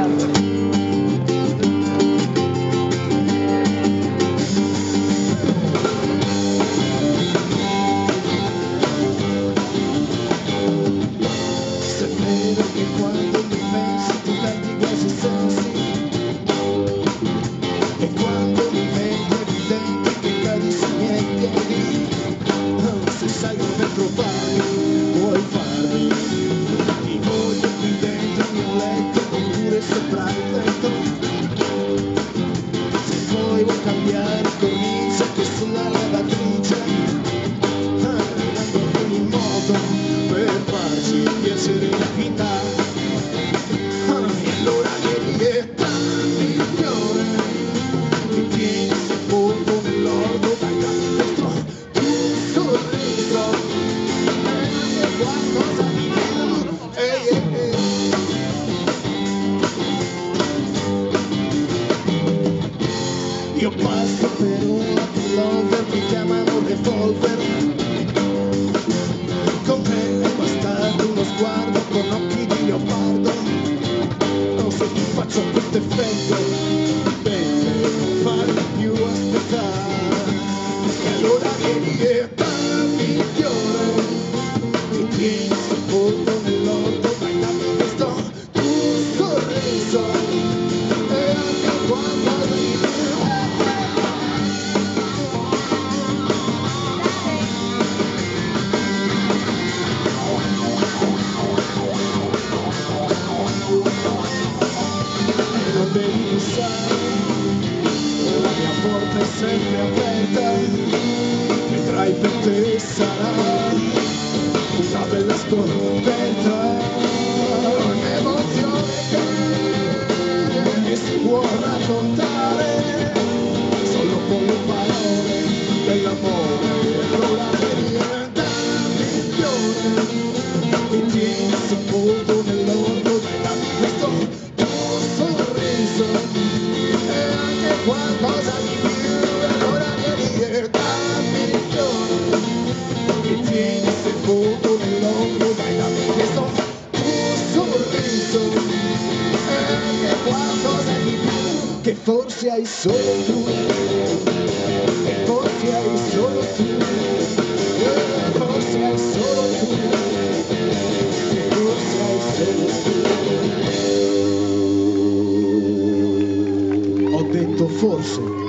Cambiare cornice che sulla lavatrice ogni modo per farci piacere la vita e allora che dieta migliore che tieni sepolto nell'orto dai dati dentro tuo sorriso e qualcosa di più Io passo per una pullover, mi chiamano revolver. Con me è bastato uno sguardo con occhi di leopardo. Non se ti faccio questo effetto, bene, non farmi più aspettare. E allora che dieta migliore che tieni sepolto nell'orto dai dati questo tuo sorriso e anche qualcosa di più. La mia porta è sempre aperta, vedrai per te sarà una bella scoperta, un'emozione che si può raccontare solo con le parole dell'amore. Allora che diventa migliore che tieni sepolto nell'orto dai dati questo tuo sorriso qualcosa di più, allora che dieta migliore che tieni sepolto nell'ombro dai dati questo tuo sorriso e anche qualcosa di più che forse hai solo tu, che forse hai solo tu, forse hai solo tu, forse hai solo tu. Ho detto forse.